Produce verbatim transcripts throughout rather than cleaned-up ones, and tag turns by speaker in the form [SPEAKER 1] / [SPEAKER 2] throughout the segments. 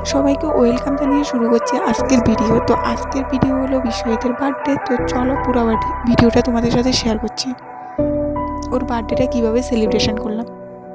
[SPEAKER 1] সবাইকে ওয়েলকাম জানিয়ে শুরু করছি আজকের ভিডিও। তো আজকের ভিডিও হলো বিশ্বজিতের বার্থডে। তো চলো পুরো ভিডিওটা তোমাদের সাথে শেয়ার করছি, ওর বার্থডেটা কীভাবে সেলিব্রেশন করলাম।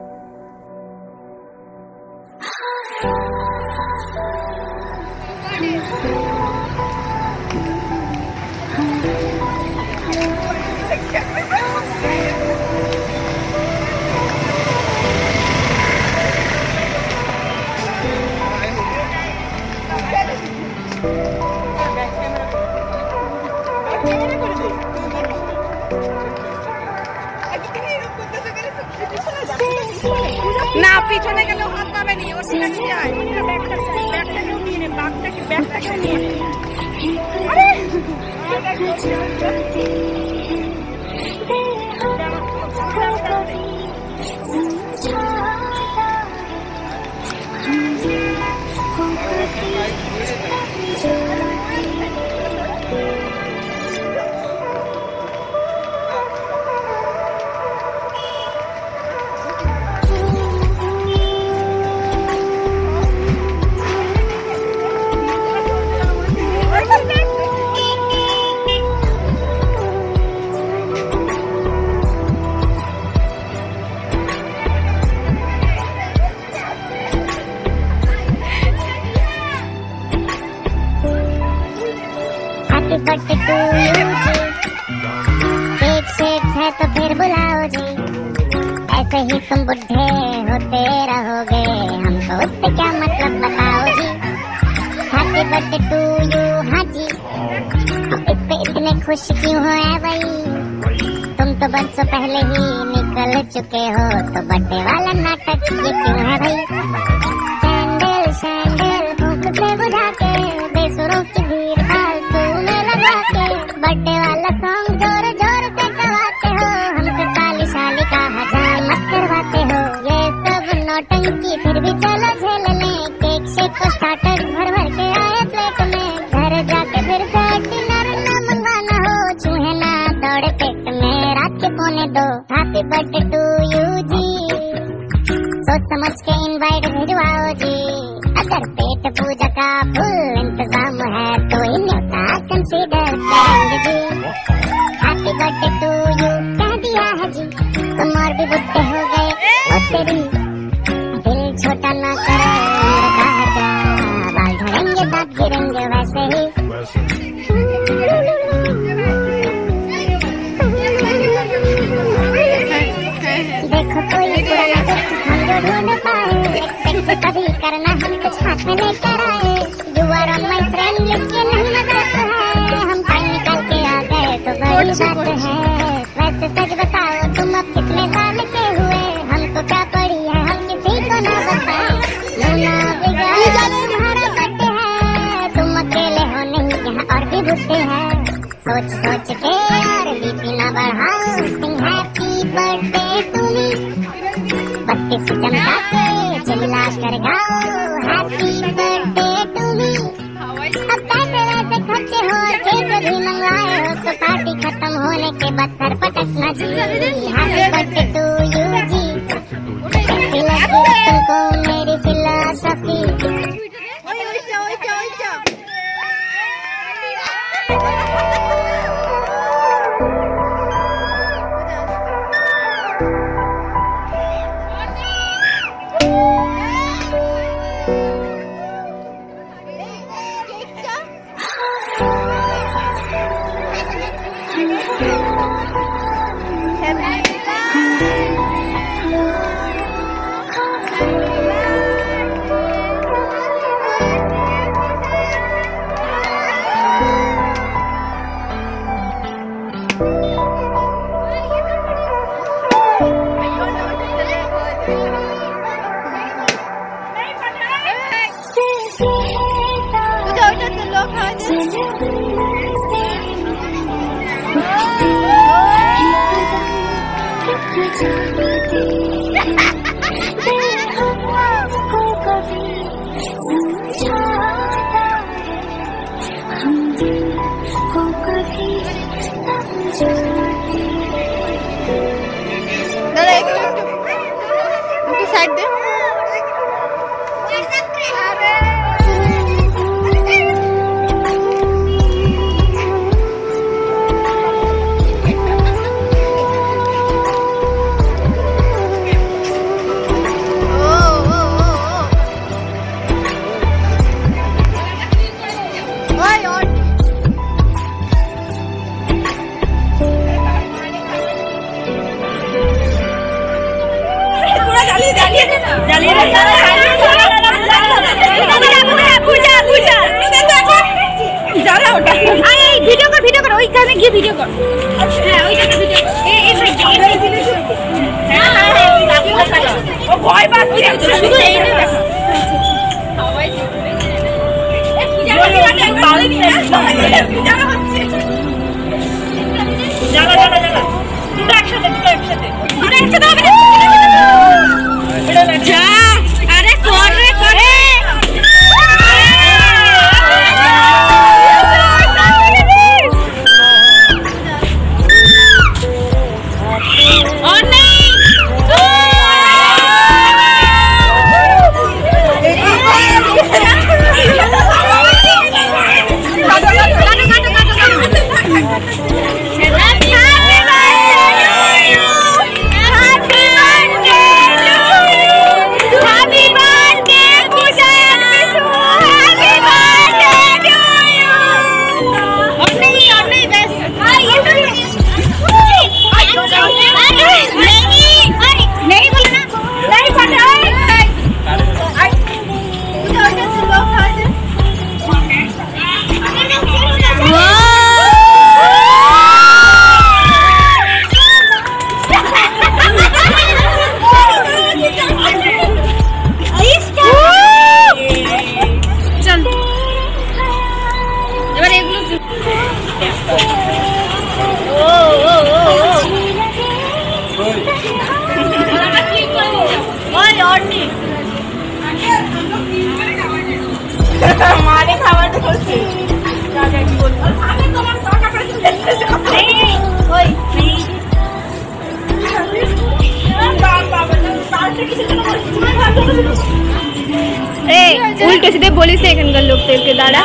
[SPEAKER 2] না পিছনে গেলেও হাত পাবে নি, ওর সিনা কি যায় ব্যাগটা ব্যাগটাকেও নিয়ে নে, ব্যাগটাকে ব্যাগটাকে নিয়ে আরে
[SPEAKER 3] बर्थडे टू यू जी, केक शेक है तो फिर बुलाओ जी, ऐसे ही तुम बुढ़े होते रहोगे, हमको उससे क्या मतलब बताओ जी। हैप्पी बर्थडे टू यू, हाँ जी, अब इस पे इतने खुश क्यों हो है भाई, तुम तो बरसों पहले ही निकल चुके हो, तो बर्थडे वाला नाटक ये क्यों है भाई। सैंडल सैंडल भूख से बुझा के बेसुरों की भीड़ फालतू में लगा के, बर्थडे वाला सॉन्ग जोर जोर से गवाते हो, हमसे ताली शाली का हजामत करवाते हो। ये सब नौटंकी फिर भी चलो झेल लें, केक शेक को स्टार्टर्स भर भर के आए प्लेट में, घर जाके फिर से डिनर ना मंगवाना हो, चूहे ना दौड़े पेट में रात के पौने दो। हैप्पी बर्थडे टू यू जी, सोच समझ के इनवाइट भिजवाओ जी, अगर पेट पूजा का फुल इंतजाम है तो ही न्योता कंसीडर करेंगे जी। हैप्पी बर्थडे टू यू कह दिया है जी, तुम और भी बुढ़े हो गए वो तेरी, दिल छोटा ना करो उम्र का है क्या, बाल झड़ेंगे दांत गिरेंगे वैसे ही। देखो कोई पुराना दोस्त हम जो ढूंढ पाए, एक्सपेक्ट कभी करना हम कुछ हाथ में लेकर आए, you are on my friend list ये नहीं मजाक है, हम टाइम निकाल के आ गए तो बड़ी बात है। वैसे सच बताओ तुम अब कितने साल के हुए, हमको क्या पड़ी है हम किसी को ना बताए, मुन्ना बिगाड़ तुम्हारा बर्थडे है, तुम अकेले हो नहीं यहाँ और भी बुढ़े हैं, सोच सोच के यार बीपी ना बढ़ाओ, sing happy birthday to me, बत्तीस चमका के चिल्ला कर गाओ हैप्पी बर्थडे टू मी। अब पैसे वैसे खर्चे हो केक भी मंगवाए हो, तो पार्टी खत्म होने के बाद सर पटकना जी। हैप्पी बर्थडे टू यू जी, कैसी लगी तुमको मेरी फिलॉसफी।
[SPEAKER 2] साइड दे। জ্বালা জ্বালা জ্বালা দুটো একসাথে দুটো একসাথে দুটো একসাথে হবে যা আরে করে করে मारे खावा तो करছে দাদা কি বলবো আরে তোমার টাকা করে দিতেছে এই ওই এই উল্টো সিধে বলিস এখানকার লোকদেরকে দাঁড়া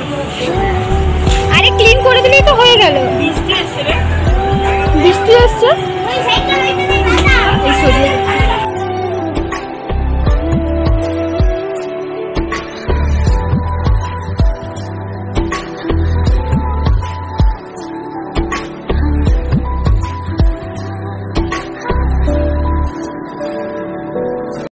[SPEAKER 2] আরে ক্লিন করে দিলেই তো হয়ে গেল বৃষ্টি আসছে রে বৃষ্টি আসছে ওই সাইকেল হইতে দাদা এই সরিয়ে